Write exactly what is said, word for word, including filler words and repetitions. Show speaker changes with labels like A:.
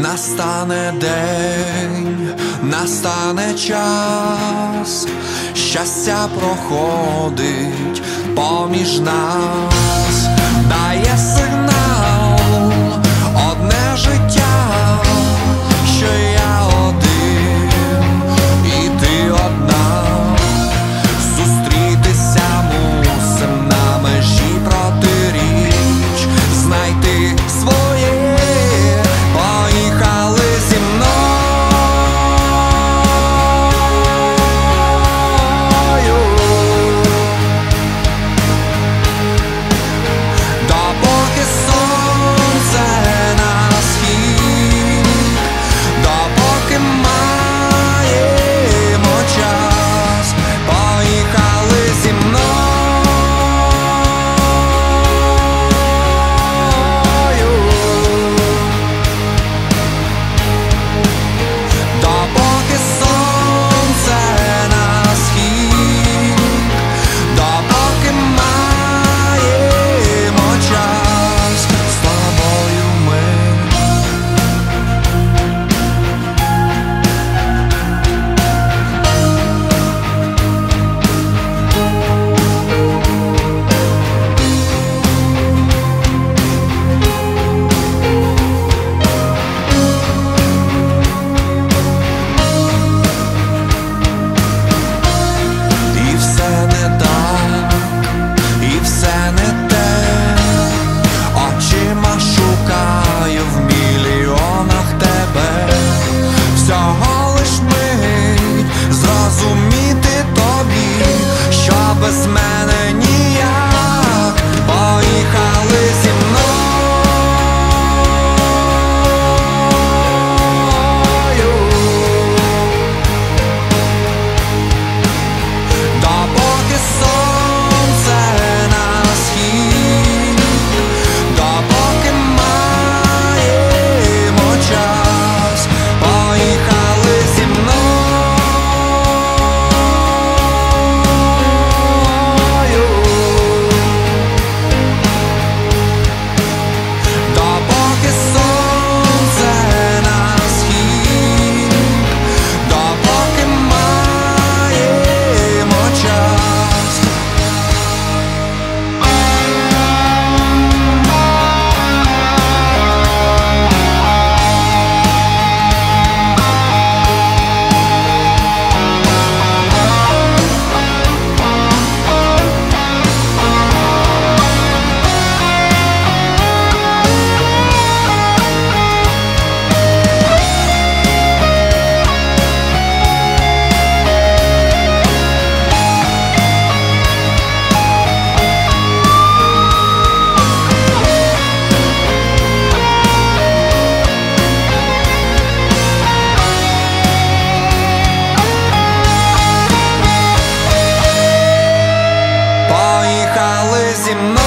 A: Настане день, настане час, щастя проходить поміж нас, дає сигнал одне життя, що я один і ти одна. Зустрітися мусим на межі протиріч, знайти своє. Поїхали зі мною, допоки сонце на схід, допоки маємо час. Поїхали зі мною. Допоки сонце на схід, допоки маємо час з тобою ми. І все не так, і все не те, очима шукаю в мільйонах тебе. Всього лиш мить зрозуміти тобі, що без мене ніяк. Поїхали зі мною. Допоки сонце на схід, допоки маємо час. Поїхали зі мною. Допоки сонце на схід, допоки маємо час. Поїхали зі мною.